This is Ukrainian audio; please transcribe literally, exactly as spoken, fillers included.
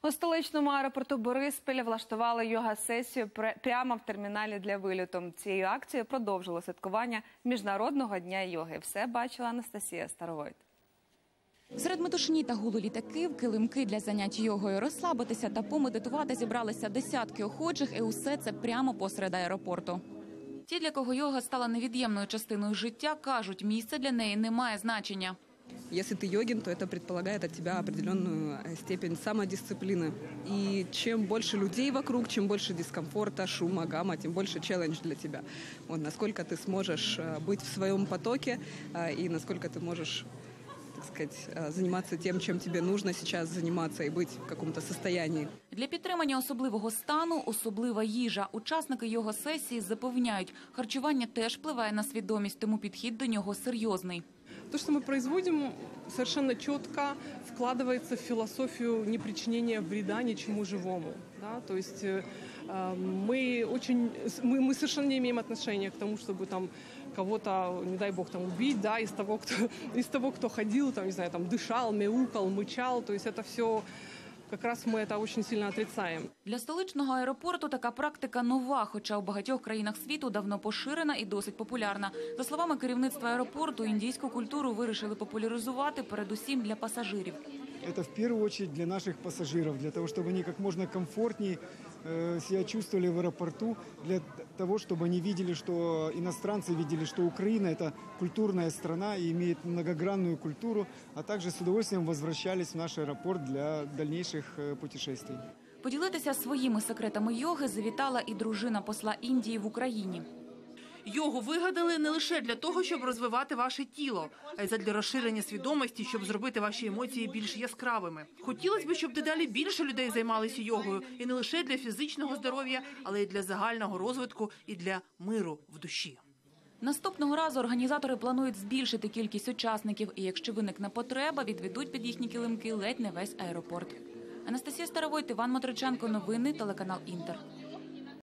У столичному аеропорту Бориспіля влаштували йога-сесію прямо в терміналі для вильоту. Цією акцією продовжило святкування Міжнародного дня йоги. Все бачила Анастасія Старовойт. Серед метушні та гулу літаків, килимки для занять йогою, розслабитися та помедитувати зібралися десятки охочих, і усе це прямо посеред аеропорту. Ті, для кого йога стала невід'ємною частиною життя, кажуть, місце для неї не має значення. Если ты йогин, то это предполагает от тебя определенную степень самодисциплины. И чем больше людей вокруг, чем больше дискомфорта, шума, гамма, тем больше челлендж для тебя. Вот, насколько ты сможешь быть в своем потоке и насколько ты можешь, так сказать, заниматься тем, чем тебе нужно сейчас заниматься и быть в каком-то состоянии. Для підтримання особливого стану – особлива їжа. Учасники йога-сесії запевняють, харчування теж впливає на свідомість, тому підхід до нього серйозний. То, что мы производим, совершенно четко вкладывается в философию непричинения вреда ничему живому. Да? То есть э, мы, очень, мы, мы совершенно не имеем отношения к тому, чтобы там кого-то, не дай бог, там убить, да, из того, кто, из того, кто ходил, там, не знаю, там, дышал, мяукал, мычал. То есть это все... Якраз ми це дуже сильно отрицаємо. Для столичного аеропорту така практика нова, хоча у багатьох країнах світу давно поширена і досить популярна. За словами керівництва аеропорту, індійську культуру вирішили популяризувати передусім для пасажирів. Это в первую очередь для наших пассажиров, для того, чтобы они как можно комфортнее э, себя чувствовали в аэропорту, для того, чтобы они видели, что иностранцы видели, что Украина – это культурная страна и имеет многогранную культуру, а также с удовольствием возвращались в наш аэропорт для дальнейших э, путешествий. Поділитися своїми секретами йоги завітала і дружина посла Індії в Україні. Йогу вигадали не лише для того, щоб розвивати ваше тіло, а й задля розширення свідомості, щоб зробити ваші емоції більш яскравими. Хотілося б, щоб дедалі більше людей займалися йогою, і не лише для фізичного здоров'я, але й для загального розвитку і для миру в душі. Наступного разу організатори планують збільшити кількість учасників, і якщо виникне потреба, відведуть під їхні килимки ледь не весь аеропорт. Анастасія Старовойт, Іван Мотриченко, новини, телеканал Інтер.